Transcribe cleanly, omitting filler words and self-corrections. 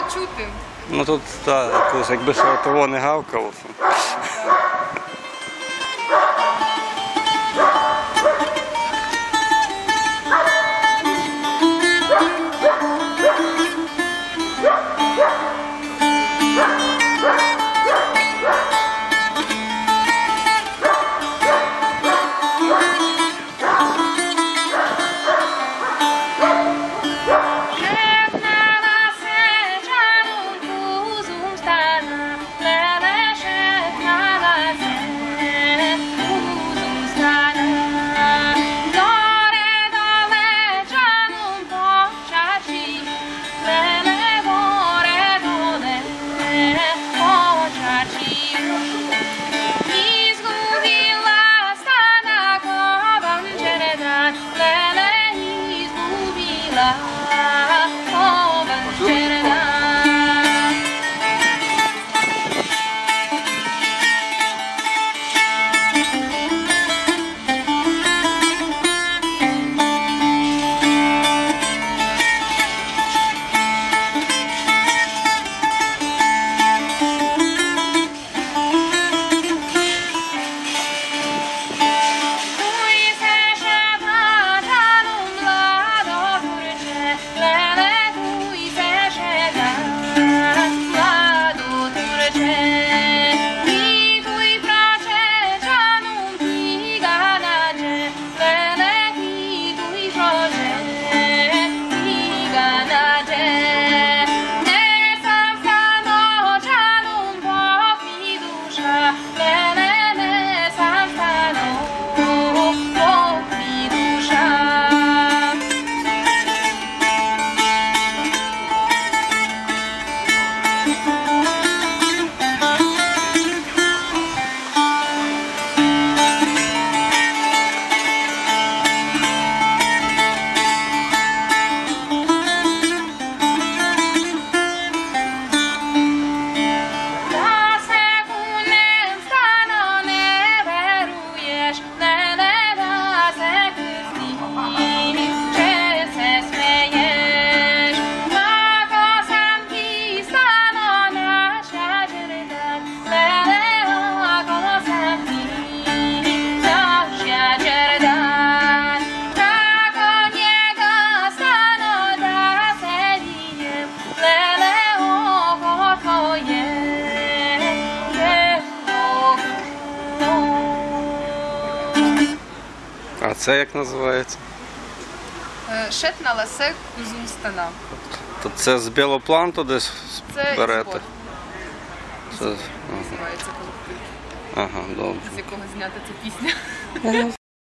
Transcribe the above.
чути. Ну тут так, якби ще того не гавкало. А це як називається? Шетна ласе кузумстана. То це з Білопланту десь берете? Це Це називається колектив, ага, добре. з якого знята ця пісня.